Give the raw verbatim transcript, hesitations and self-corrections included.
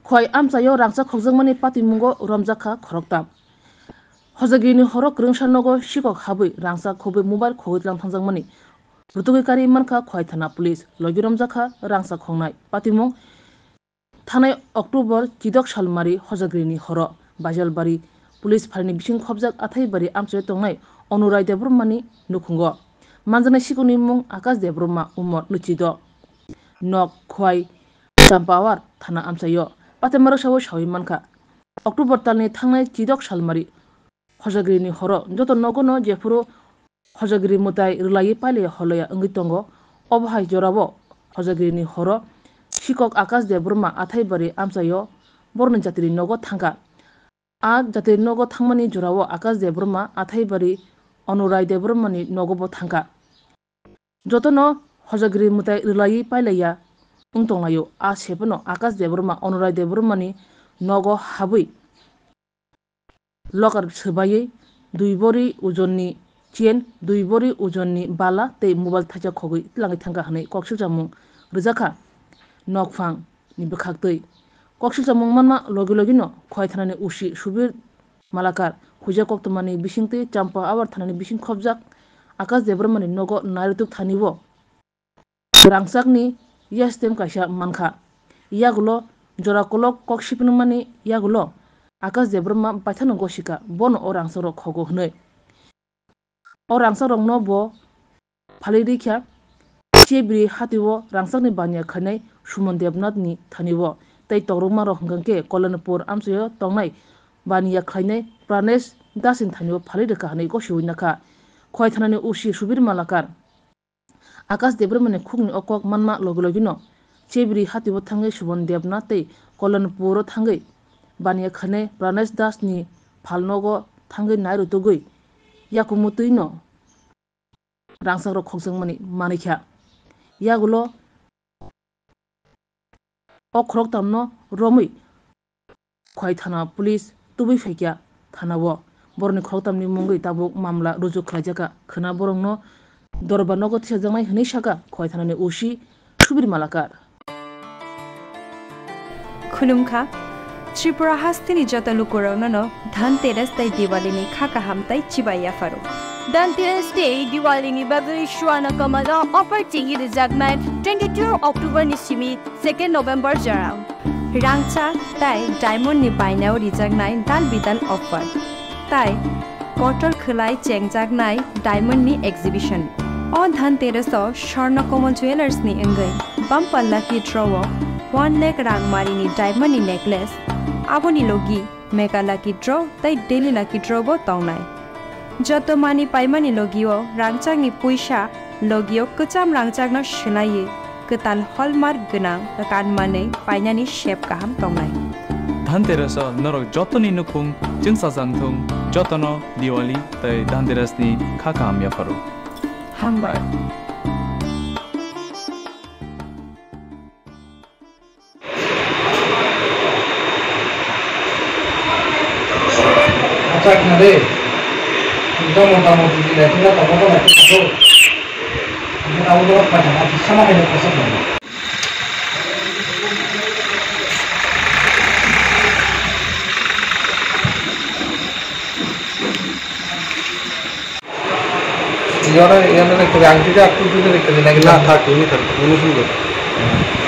khoi amchayo Rangchak khokjangmani patimungo Rangchakha Khorokta Hojagirini horo krungsanogo sikok habui Rangchak khobui mobile khogui tlang thangjangmani rutugui kari mankha khoi thana police logi Rangchakha Rangchak khongnai patimung thanai October chidok salmari Hojagirini horo Bajalbari police phalni bising khobjak athaibari amchayo tongnai Onurai Debrumani nukhungo manjanai sikuni mung Akash Debruma umor nuchido nok khoi champawar thana amchayo patemaro sawo sawi mankha October talni thangnai chidok salmari Hojagirini horo joto nogono jefuru Hojagiri mutai rulai pale holoya ongui tongo obhai jorabo Hojagirini horo sikok Akash Debruma athaibari amchayo Swrangchati nogo thangka a jati nogo thangmani jorao Akash Debruma athaibari Onurai Debrumani nogobo thangka jotono Hojagiri mutai rulai paleya ungtonglayo a sepano Akash Debruma Onurai Debrumani nogo habui lokar sebaye duibori ujonni chain duibori ujonni bala tei mobile thaja khogui tlangai thangka hanai koksilchamung rujaka nokphang ni bkhaktui koksilchamung manma logi logino khoi thanani usi subir malakar huja koktumani bisingtei champa awar thanani bising khobjak Akash Debrumani nogo nairutuk thanibo Rangchakni yastem kaisa mankha yagulo jorakolok koksipnumani yagulo Akash Debruma paithano gosika bono o Rangchak khogo hnoi o Rangchak no bo phalirikha chebri hatiwo Rangchakni banya khanai Sumon Debnathni thanibo tei torungma ro hingangke Kolonpur amchayo tongnai baniya khlainai Pranesh dasin thanibo phalirika hanai gosiwinakha khoi thanani usi subir malakar Akash Debrumani khugni okok manma logologino chebri hatiwo thangai Sumon Debnath tei Kolonpur thangai baniya khanai Pranesh dasni phalnogo thangai nairutugui yakumutuino Rangchak ro khogjangmani manikha yagulo o Khoroktamno romui khoi thana police tubui phaikya thanao borni Khoroktamni mungwi tabuk mamla rujuk khlaijaka khna borongno dorba nogo thisajangnai hwnei saka khoi thanani usi subir malakar Khulumkha Tripura hastini jota lukurano no Dhanteras tai Diwali ni khaka hamtai chibaya faru Dhanteras Day Diwali ni bagari shwana kamada offer tingi rijakman twenty-two October ni simi second November jarang Rangchak tai diamond ni bainao rijaknai dan bidan offer tai Kotor khulai chengjaknai diamond ni exhibition o Dhanteras o Swarna Kamal Jewelers ni engai bumper lucky draw one lakh rangmari ni diamond ni necklace aboni logi mega lucky draw tai daily lucky draw bo tongnai joto mani paimani logio Rangchak ni puisa logio kacham Rangchak no shilai ketal hallmark gnang kan mane painani shape kaham tongnai Dhanteras norok jotoni nukung jingsa jangthung jotono Diwali tai Dhanteras ni khakam ya faru hambai Rangchak nade itu mau-mau dilihat tidak tahu apa itu kita tahu dulu macam apa sama dengan pasal ini orang yang nak kerja angkut aku tu nak kerja lagi lah tak ini kan ini pun